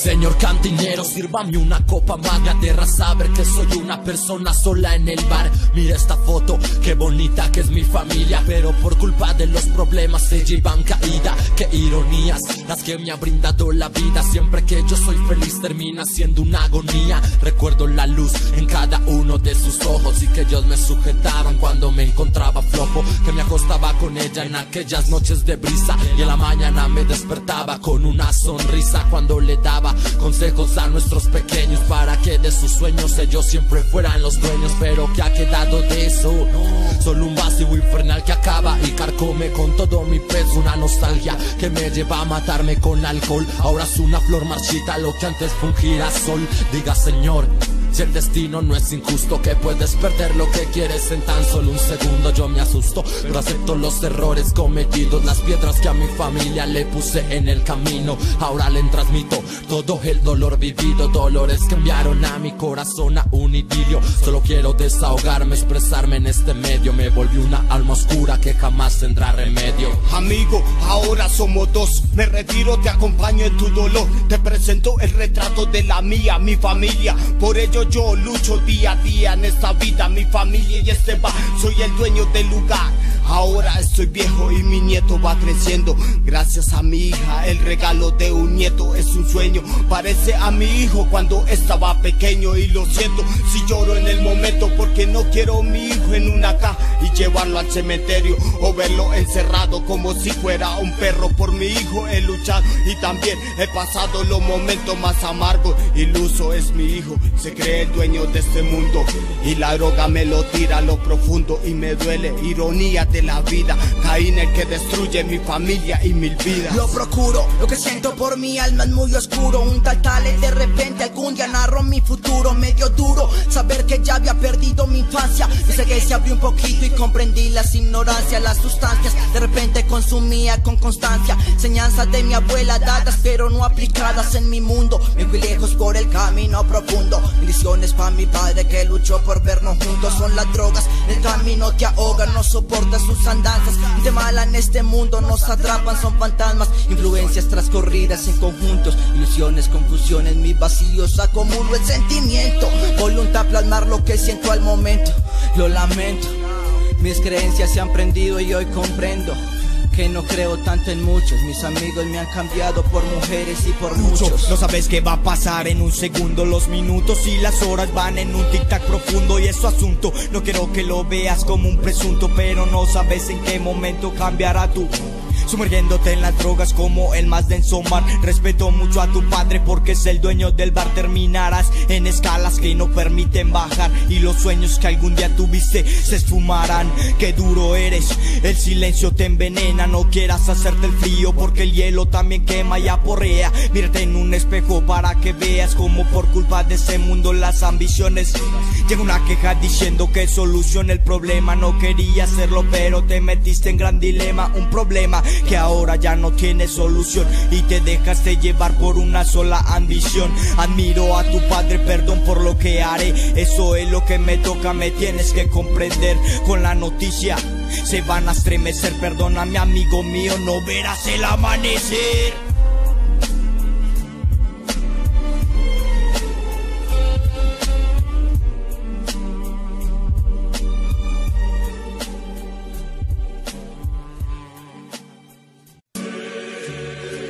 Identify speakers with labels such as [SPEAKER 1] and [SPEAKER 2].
[SPEAKER 1] Señor cantinero, sírvame una copa más. Me aterra saber que soy una persona sola en el bar. Mira esta foto, qué bonita que es mi familia, pero por culpa de los problemas se llevan caída. Qué ironías las que me ha brindado la vida. Siempre que yo soy feliz termina siendo una agonía. Recuerdo la luz en cada uno de sus ojos y que ellos me sujetaban cuando me encontraba flojo, que me acostaba con ella en aquellas noches de brisa y en la mañana me despertaba con una sonrisa cuando le daba consejos a nuestros pequeños para que de sus sueños ellos siempre fueran los dueños. Pero ¿qué ha quedado de eso? Solo un vacío infernal que acaba y carcome con todo mi peso. Una nostalgia que me lleva a matarme con alcohol. Ahora es una flor marchita lo que antes fue un girasol. Diga Señor, si el destino no es injusto, que puedes perder lo que quieres en tan solo un segundo. Yo me asusto, pero acepto los errores cometidos, las piedras que a mi familia le puse en el camino. Ahora le transmito todo el dolor vivido, dolores que enviaron a mi corazón a un idilio. Solo quiero desahogarme, expresarme en este medio. Me volví una alma oscura que jamás tendrá remedio.
[SPEAKER 2] Amigo, ahora somos dos. Me retiro, te acompaño en tu dolor. Te presento el retrato de la mía, mi familia. Por ello yo lucho día a día en esta vida, mi familia y este bar. Soy el dueño del lugar. Ahora estoy viejo y mi nieto va creciendo. Gracias a mi hija, el regalo de un nieto es un sueño. Parece a mi hijo cuando estaba pequeño. Y lo siento si lloro en el momento, porque no quiero mi hijo en una caja y llevarlo al cementerio, o verlo encerrado como si fuera un perro. Por mi hijo he luchado y también he pasado los momentos más amargos. Iluso es mi hijo, se cree el dueño de este mundo y la droga me lo tira a lo profundo. Y me duele, ironía de la vida, caí en el que destruye mi familia y mil vidas.
[SPEAKER 3] Lo procuro, lo que siento por mi alma es muy oscuro. Un tal de repente algún día narro mi futuro. Medio duro saber que ya había perdido mi infancia. Dice que se abrió un poquito y comprendí las ignorancias, las sustancias de repente consumía con constancia. Enseñanzas de mi abuela dadas pero no aplicadas en mi mundo. Me fui lejos por el camino profundo. Bendiciones para mi padre que luchó por vernos juntos. Son las drogas, el camino te ahoga, no soportas sus andanzas. De mala en este mundo nos atrapan, son fantasmas. Influencias transcorridas en conjuntos, ilusiones, confusiones, mis vacíos acumulo el sentimiento. Voluntad plasmar lo que siento al momento. Lo lamento, mis creencias se han prendido y hoy comprendo que no creo tanto en muchos. Mis amigos me han cambiado por mujeres y por muchos.
[SPEAKER 2] No sabes qué va a pasar en un segundo. Los minutos y las horas van en un tic-tac profundo. Y es su asunto, no quiero que lo veas como un presunto, pero no sabes en qué momento cambiará tu sumergiéndote en las drogas como el más denso mar. Respeto mucho a tu padre porque es el dueño del bar. Terminarás en escalas que no permiten bajar y los sueños que algún día tuviste se esfumarán. Qué duro eres, el silencio te envenena. No quieras hacerte el frío porque el hielo también quema y aporrea. Mírate en un espejo para que veas como por culpa de ese mundo las ambiciones. Llega una queja diciendo que solucione el problema. No quería hacerlo pero te metiste en gran dilema. Un problema que ahora ya no tiene solución y te dejaste llevar por una sola ambición. Admiro a tu padre, perdón por lo que haré. Eso es lo que me toca, me tienes que comprender. Con la noticia se van a estremecer. Perdóname amigo mío, no verás el amanecer.